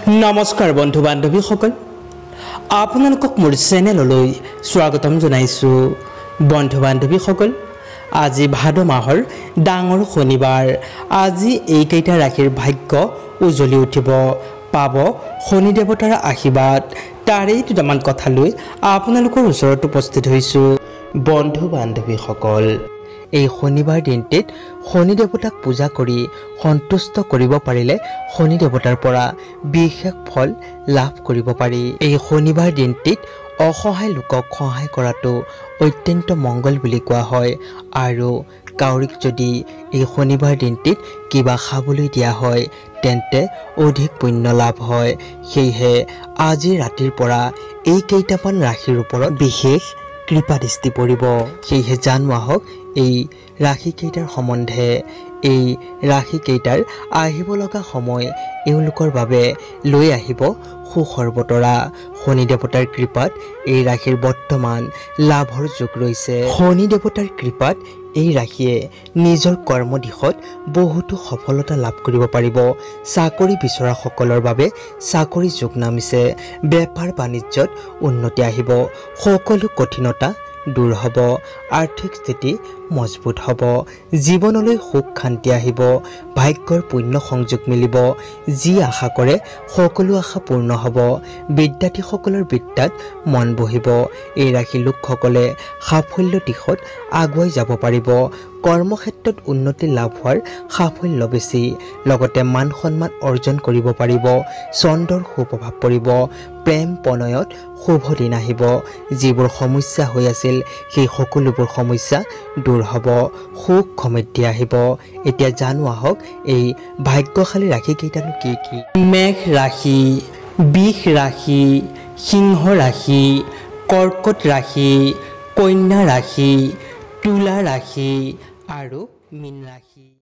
नमस्कार बंधु बान्धवीসকল আপোনালোকক মোৰ চেনেললৈ স্বাগতম জনাইছো। বন্ধু বান্ধৱীসকল আজি ভাদ মাহৰ ডাঙৰ শনিবাৰ। আজি এইকেইটা ৰাশিৰ ভাগ্য উজ্বলি উঠিব, পাব শনি দেৱতাৰ আশীৰ্বাদ। তাৰেই দুটামান কথা লৈ আপোনালোকৰ ওচৰত উপস্থিত হৈছো। বন্ধু বান্ধৱীসকল এই শনিবাৰ দিনটিত শনি দেৱতাক পূজা কৰি সন্তুষ্ট কৰিব পাৰিলে শনি দেৱতাৰ পৰা বিশেষ ফল লাভ কৰিব পাৰি। এই শনিবাৰ দিনটিত অসহায় লোকক সহায় কৰাটো অত্যন্ত মংগল বুলি কোৱা হয় আৰু কাউৰীক যদি এই শনিবাৰ দিনটিত কিবা খাবলৈ দিয়া হয় তেন্তে অধিক পুণ্য লাভ হয়। সেয়েহে আজি ৰাতিৰ পৰা এই কেইটামান ৰাশিৰ ওপৰত বিশেষ কৃপা দৃষ্টি পৰিব। সেয়েহে জানো আহক এই ৰাশিকেইটাৰ সম্বন্ধে। এই ৰাশিকেইটাৰ আহিব লগা সময় এওঁলোকৰ বাবে লৈ আহিব সুখৰ বতৰা। শনি দেৱতাৰ কৃপাত এই ৰাশিৰ বৰ্তমান লাভৰ যোগ ৰৈছে। শনি দেৱতাৰ কৃপাত এই ৰাশিয়ে নিজৰ কৰ্ম দিশত বহুতো সফলতা লাভ কৰিব পাৰিব। চাকৰি বিচৰাসকলৰ বাবে চাকৰি যোগ নামিছে। বেপাৰ বাণিজ্যত উন্নতি আহিব। সকলো কঠিনতা দূৰ হ'ব। আৰ্থিক স্থিতি মজবুত হ'ব। জীৱনলৈ সুখ শান্তি আহিব। ভাগ্যৰ পুণ্য সংযোগ মিলিব। যি আশা কৰে সকলো আশা পূৰ্ণ হ'ব। বিদ্যাৰ্থীসকলৰ বিদ্যাত মন বহিব। এই ৰাশিৰ লোকসকলে সাফল্য দিশত আগুৱাই যাব পাৰিব। কৰ্মক্ষেত্ৰত উন্নতি লাভ হোৱাৰ সাফল্য বেছি। লগতে মান সন্মান অৰ্জন কৰিব পাৰিব। চন্দ্ৰৰ সুপ্ৰভাৱ পৰিব। প্ৰেম প্ৰণয়ত শুভ দিন আহিব। যিবোৰ সমস্যা হৈ আছিল সেই সকলোবোৰ সমস্যা দূৰ হ'ব। সুখ সমৃদ্ধি আহিব। এতিয়া জানো আহক এই ভাগ্যশালী ৰাশি কেইটানো কি কি। মেঘ ৰাশি, বৃষ ৰাশি, সিংহ ৰাশি, কৰ্কট ৰাশি, কন্যা ৰাশি, তুলা ৰাশি আৰু মীন ৰাশি।